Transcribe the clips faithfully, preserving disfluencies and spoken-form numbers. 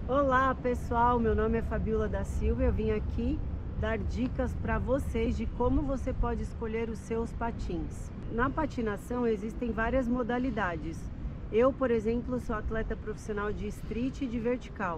Olá pessoal, meu nome é Fabiola da Silva e eu vim aqui dar dicas para vocês de como você pode escolher os seus patins. Na patinação existem várias modalidades. Eu, por exemplo, sou atleta profissional de street e de vertical.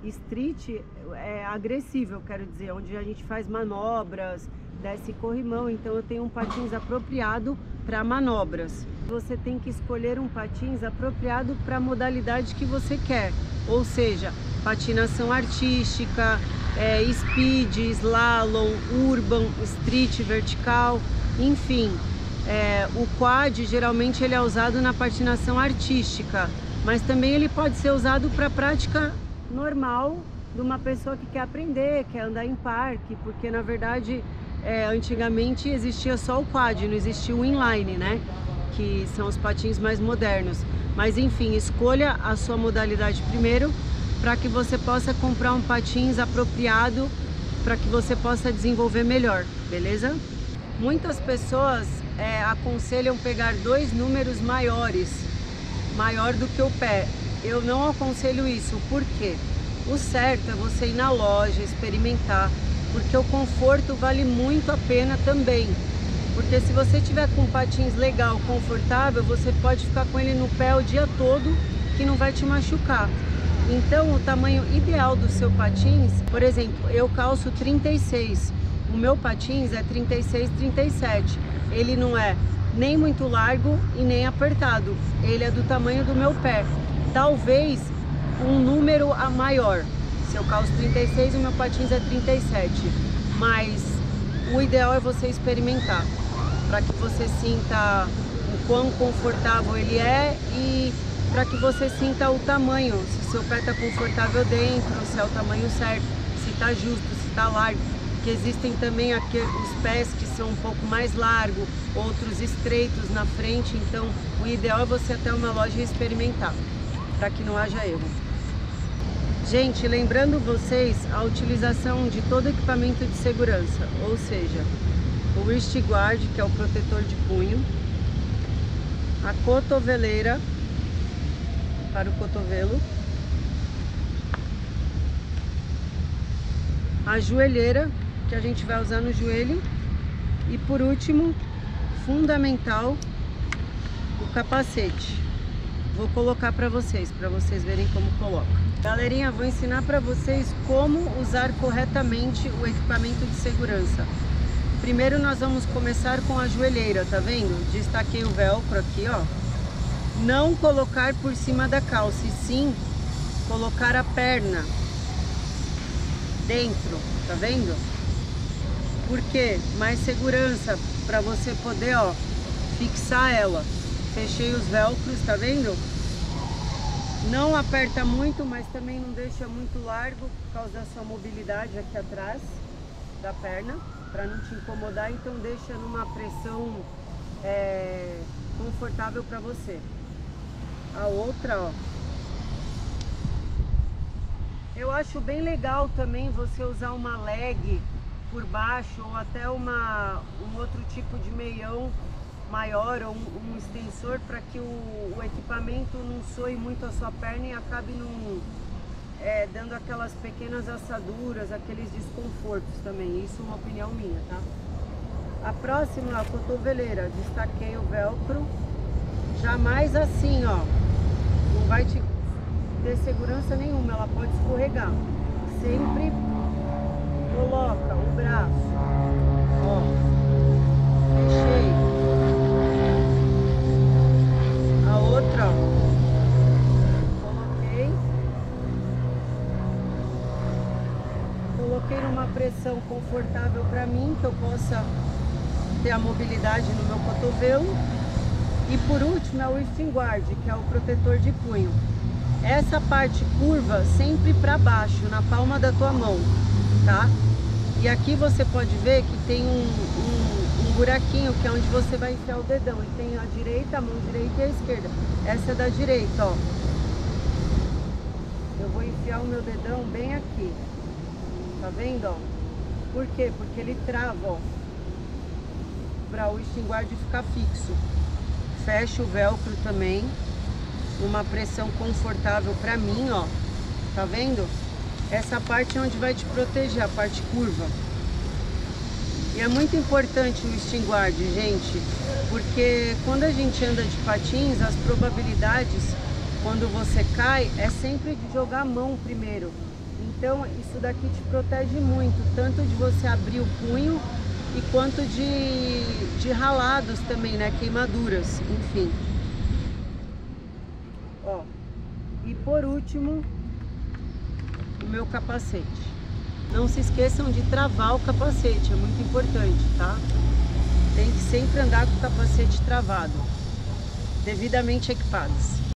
Street é agressivo, eu quero dizer, onde a gente faz manobras, desce corrimão, então eu tenho um patins apropriado para manobras. Você tem que escolher um patins apropriado para a modalidade que você quer, ou seja, patinação artística, é, speed, slalom, urban, street, vertical, enfim. É, o quad geralmente ele é usado na patinação artística, mas também ele pode ser usado para prática normal de uma pessoa que quer aprender, quer andar em parque, porque na verdade é, antigamente existia só o quad, não existia o inline, né? Que são os patins mais modernos. Mas enfim, escolha a sua modalidade primeiro, para que você possa comprar um patins apropriado, para que você possa desenvolver melhor, beleza? Muitas pessoas é, aconselham pegar dois números maiores, maior do que o pé. Eu não aconselho isso, por quê? O certo é você ir na loja, experimentar, porque o conforto vale muito a pena também. Porque se você tiver com patins legal, confortável, você pode ficar com ele no pé o dia todo, que não vai te machucar. Então, o tamanho ideal do seu patins, por exemplo, eu calço trinta e seis, o meu patins é trinta e seis, trinta e sete. Ele não é nem muito largo e nem apertado, ele é do tamanho do meu pé. Talvez um número a maior, se eu calço trinta e seis, o meu patins é trinta e sete, mas o ideal é você experimentar, para que você sinta o quão confortável ele é e para que você sinta o tamanho, se seu pé está confortável dentro, se é o tamanho certo, se está justo, se está largo, porque existem também aqui os pés que são um pouco mais largos, outros estreitos na frente, então o ideal é você ir até uma loja e experimentar, para que não haja erro. Gente, lembrando vocês a utilização de todo equipamento de segurança, ou seja, o wrist guard, que é o protetor de punho, a cotoveleira para o cotovelo, a joelheira, que a gente vai usar no joelho, e por último, fundamental, o capacete. Vou colocar para vocês, para vocês verem como coloca. Galerinha, vou ensinar para vocês como usar corretamente o equipamento de segurança. Primeiro nós vamos começar com a joelheira, tá vendo? Destaquei o velcro aqui, ó. Não colocar por cima da calça, e sim colocar a perna dentro, tá vendo? Por quê? Mais segurança para você poder, ó, fixar ela. Fechei os velcros, tá vendo? Não aperta muito, mas também não deixa muito largo por causa da sua mobilidade aqui atrás da perna, para não te incomodar, então deixa numa pressão é, confortável para você. A outra, ó, eu acho bem legal também você usar uma leg por baixo ou até uma, um outro tipo de meião maior ou um, um extensor, para que o, o equipamento não soe muito a sua perna e acabe num, é, dando aquelas pequenas assaduras, aqueles desconfortos também. Isso é uma opinião minha, tá? A próxima, a cotoveleira, destaquei o velcro. Jamais assim, ó, não vai te ter segurança nenhuma, ela pode escorregar. Sempre coloca o braço, ó, fechei. A outra, ó, coloquei. Coloquei numa pressão confortável para mim, que eu possa ter a mobilidade no meu cotovelo. E por último é o wrist guard, que é o protetor de punho. Essa parte curva sempre para baixo, na palma da tua mão, tá? E aqui você pode ver que tem um, um, um buraquinho, que é onde você vai enfiar o dedão. E tem a direita, a mão direita e a esquerda. Essa é da direita, ó. Eu vou enfiar o meu dedão bem aqui. Tá vendo, ó? Por quê? Porque ele trava, ó, para o wrist guard ficar fixo. Fecha o velcro também, uma pressão confortável para mim, ó, tá vendo? Essa parte é onde vai te proteger, a parte curva. E é muito importante o shin guard, gente, porque quando a gente anda de patins, as probabilidades, quando você cai, é sempre de jogar a mão primeiro. Então isso daqui te protege muito, tanto de você abrir o punho e quanto de, de ralados também, né? Queimaduras, enfim. Ó, e por último, o meu capacete. Não se esqueçam de travar o capacete, é muito importante, tá? Tem que sempre andar com o capacete travado, devidamente equipados.